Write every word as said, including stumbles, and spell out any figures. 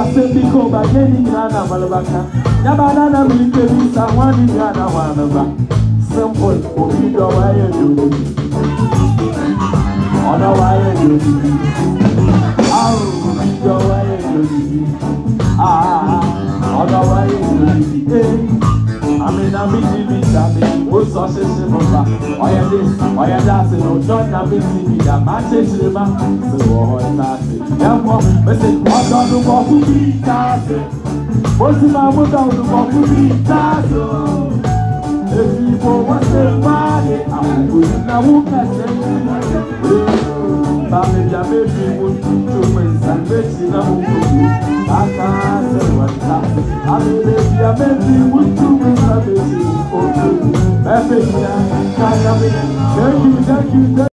Asepiko bageni nana malabaka. Yabana na milike bisa wani nana wanaba. Simple, obi do waye do. Ona waye do. Ah, obi do waye do. Ah, ona waye do. I mean, I'm busy, busy, I mean, what's all this about? I am this, I am that, no, not I'm busy, that matches the man. So, what's that? Yeah, mom, but say, I don't know what to be, that's it. What's the man without the what to be, that's it. If people want to buy it, I'm going to know what Bami jame people to win and make it a move. I can't say what's that. I mean, if you are making wood to win and make it a move. Thank you, thank you.